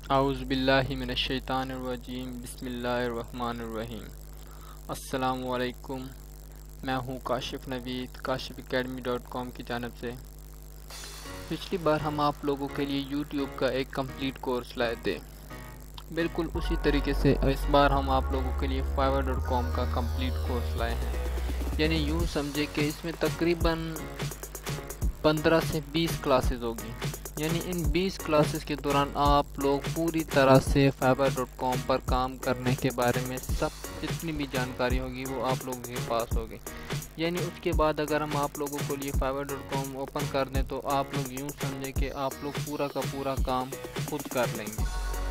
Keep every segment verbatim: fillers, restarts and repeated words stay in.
आउज़ु बिल्लाहि मिनश शैतानिर रजीम बिस्मिल्लाहिर रहमानिर रहीम। अस्सलामु अलैकुम। मैं हूँ Kashif Naveed Kashif academy dot com की जानब से। पिछली बार हम आप लोगों के लिए यूट्यूब का एक कंप्लीट कोर्स लाए थे। बिल्कुल उसी तरीके से इस बार हम आप लोगों के लिए फाइवर डॉट कॉम का कंप्लीट कोर्स लाए हैं। यानी यूँ समझे कि इसमें तकरीबन पंद्रह से बीस क्लासेस होगी। यानी इन बीस क्लासेस के दौरान आप लोग पूरी तरह से फाइवर डॉट कॉम पर काम करने के बारे में सब जितनी भी जानकारी होगी वो आप लोगों के पास होगी। यानी उसके बाद अगर हम आप लोगों को लिए फाइवर डॉट कॉम ओपन कर दें तो आप लोग यूँ समझें कि आप लोग पूरा का पूरा काम खुद कर लेंगे।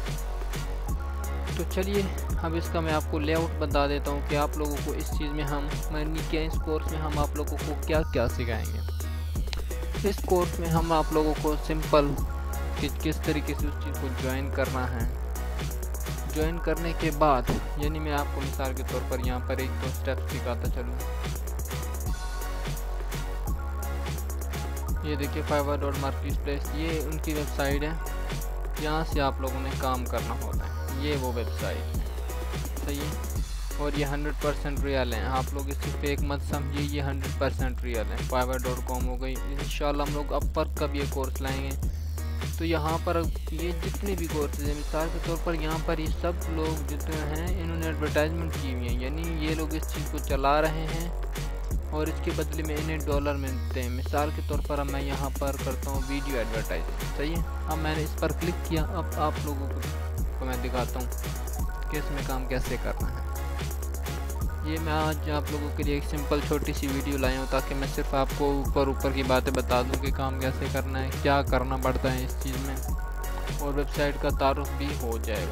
तो चलिए अब इसका मैं आपको लेआउट बता देता हूँ कि आप लोगों को इस चीज़ में हम यानी क्या इस कोर्स में हम आप लोगों को क्या क्या सिखाएंगे। इस कोर्स में हम आप लोगों को सिंपल कि किस तरीके से उस चीज़ को ज्वाइन करना है। ज्वाइन करने के बाद यानी मैं आपको मिसाल के तौर पर यहाँ पर एक दो स्टेप्स दिखाता चलूँ। ये देखिए फाइवर डॉट मार्केट प्लेस, ये उनकी वेबसाइट है। यहाँ से आप लोगों ने काम करना होता है। ये वो वेबसाइट है, सही है। और ये हंड्रेड परसेंट रियल है, आप लोग इसे फेक मत समझिए, ये हंड्रेड परसेंट रियल है। फाइवर डॉट कॉम हो गई। इंशाल्लाह हम लोग अब पर कब ये कोर्स लाएंगे तो यहाँ पर ये जितने भी कोर्सेज हैं, मिसाल के तौर पर यहाँ पर ये सब लोग जितने हैं इन्होंने एडवर्टाइजमेंट की हुई है। यानी ये लोग इस चीज़ को चला रहे हैं और इसके बदले में इन्हें डॉलर मिलते हैं। मिसाल के तौर पर अब मैं यहाँ पर करता हूँ वीडियो एडवर्टाइजिंग, सही है। अब मैंने इस पर क्लिक किया। अब आप लोगों को मैं दिखाता हूँ कि इसमें काम कैसे करना है। ये मैं आज आप लोगों के लिए एक सिंपल छोटी सी वीडियो लाया हूँ ताकि मैं सिर्फ आपको ऊपर ऊपर की बातें बता दूँ कि काम कैसे करना है, क्या करना पड़ता है इस चीज़ में, और वेबसाइट का तारुफ भी हो जाएगा।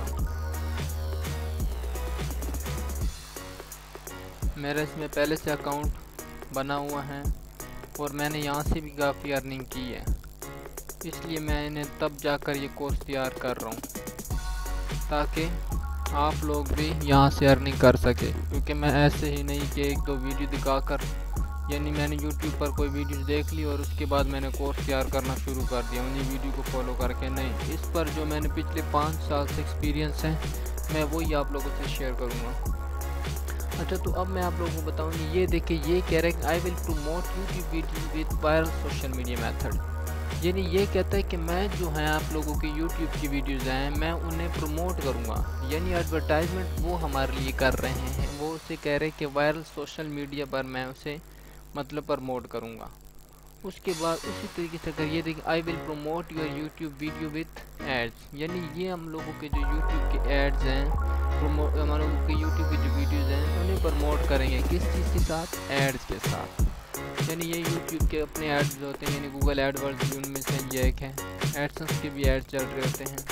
मेरा इसमें पहले से अकाउंट बना हुआ है और मैंने यहाँ से भी काफ़ी अर्निंग की है, इसलिए मैं इन्हें तब जाकर ये कोर्स तैयार कर रहा हूँ ताकि आप लोग भी यहाँ से अर्निंग कर सके। क्योंकि मैं ऐसे ही नहीं कि एक दो वीडियो दिखाकर यानी मैंने यूट्यूब पर कोई वीडियो देख ली और उसके बाद मैंने कोर्स तैयार करना शुरू कर दिया उन्हीं वीडियो को फॉलो करके, नहीं। इस पर जो मैंने पिछले पाँच साल से एक्सपीरियंस है मैं वही आप लोगों से शेयर करूँगा। अच्छा, तो अब मैं आप लोगों को बताऊँगी। ये देखिए, ये कह रहे हैं I will promote YouTube video with viral social media method. यानी ये कहता है कि मैं जो है आप लोगों की यूट्यूब की वीडियोज़ हैं मैं उन्हें प्रमोट करूँगा। यानी एडवर्टाइजमेंट वो हमारे लिए कर रहे हैं, वो उसे कह रहे हैं कि वायरल सोशल मीडिया पर मैं उसे मतलब प्रमोट करूँगा। उसके बाद उसी तरीके से अगर ये देखिए I will promote your YouTube video with ads, यानी ये हम लोगों के जो यूट्यूब के एड्स हैं, प्रमोट हम लोगों के यूट्यूब की जो वीडियोज़ हैं उन्हें प्रमोट करेंगे। किस चीज़ के साथ? एड्स के साथ। यानी ये यूट्यूब के अपने एड्स होते हैं, यानी गूगल एडवर्ड्स भी उनमें से ये एक है। एडसेंस के भी एड्स चल रहे होते हैं।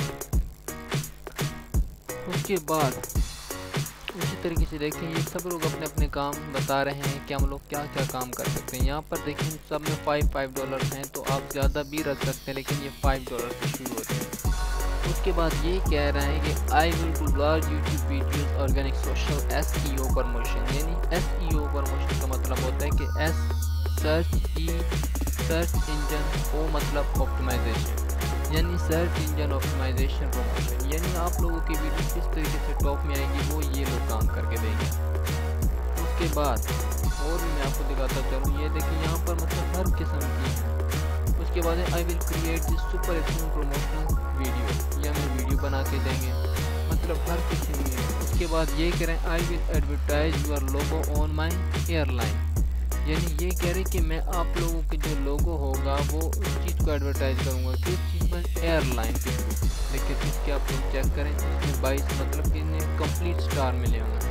उसके बाद उसी तरीके से देखें, ये सब लोग अपने अपने काम बता रहे हैं कि हम लोग क्या क्या काम कर सकते हैं। यहाँ पर देखें सब में फाइव फाइव डॉलर हैं, तो आप ज़्यादा भी रख सकते हैं, लेकिन ये फाइव डॉलर से शुरू होते हैं। उसके बाद ये कह रहे हैं कि I will do large YouTube videos organic social S E O promotion. यानी एस ई ओ प्रमोशन का मतलब होता है कि S search E search engine O मतलब ऑप्टिमाइजेशन, यानी सर्च इंजन ऑप्टिमाइजेशन प्रमोशन। यानी आप लोगों की वीडियो किस तरीके से टॉप में आएगी वो ये लोग काम करके देंगे। उसके बाद और भी मैं आपको दिखाता चलूँ। ये देखिए यहाँ पर मतलब हर किस्म की है। उसके बाद I will create this super extreme promotional video, ये हमें वीडियो बना के देंगे, मतलब हर किस्म की है। उसके बाद ये कह रहे हैं I will advertise your logo on my airline. यानी ये कह रहे हैं कि मैं आप लोगों के जो लोगो होगा वो उस चीज़ को एडवर्टाइज करूँगा। किस चीज़ पर? एयरलाइन के थ्रू। लेकिन इसके आप लोग चेक करें, इसमें बाईस मतलब कि इन्हें कंप्लीट स्टार मिले होंगे।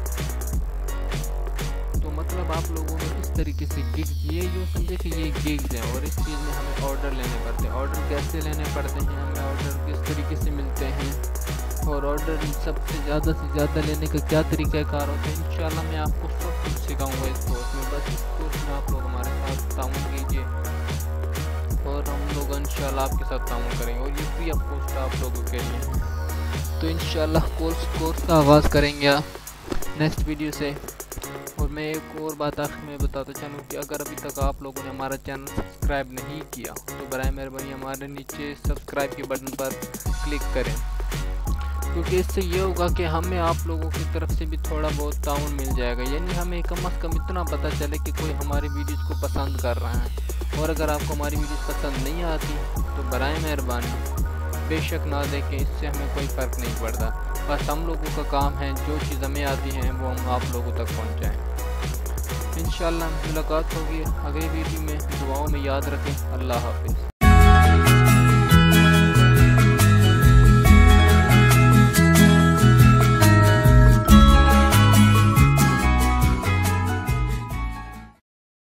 तो मतलब आप लोगों ने इस तरीके से गिग, ये यूँ समझे कि ये गिग्स हैं और इस चीज़ में हमें ऑर्डर लेने पड़ते हैं। ऑर्डर कैसे लेने पड़ते हैं, हमें ऑर्डर किस तरीके से मिलते हैं और ऑर्डर सबसे ज़्यादा से ज़्यादा लेने का क्या तरीक़ाकार होता है, इंशाल्लाह मैं आपको सब कुछ सिखाऊंगा इस कोर्स में। बस इस कोर्स में आप लोग हमारे साथ ताउन कीजिए और हम लोग इंशाल्लाह आपके साथ ताउन करेंगे, और ये फ्री ऑफ कॉस्ट आप लोगों के लिए है। तो इंशाल्लाह कोर्स कोर्स का आगाज़ करेंगे नेक्स्ट वीडियो से। और मैं एक और बात आखिर में बताता चलूँ कि अगर अभी तक आप लोगों ने हमारा चैनल सब्सक्राइब नहीं किया तो बराए मेहरबानी हमारे नीचे सब्सक्राइब के बटन पर क्लिक करें क्योंकि इससे ये होगा कि हमें आप लोगों की तरफ से भी थोड़ा बहुत ताउन मिल जाएगा, यानी हमें कम अज़ कम इतना पता चले कि कोई हमारी वीडियोज़ को पसंद कर रहा है। और अगर आपको हमारी वीडियोज़ पसंद नहीं आती तो बराए मेहरबानी बेशक ना देखें, इससे हमें कोई फ़र्क नहीं पड़ता। बस हम लोगों का काम है जो चीज़ हमें आती हैं वो हम आप लोगों तक पहुँचाएँ। इंशाल्लाह मुलाकात होगी अगली वीडियो में। दुआओं में याद रखें। अल्लाह हाफ़िज़।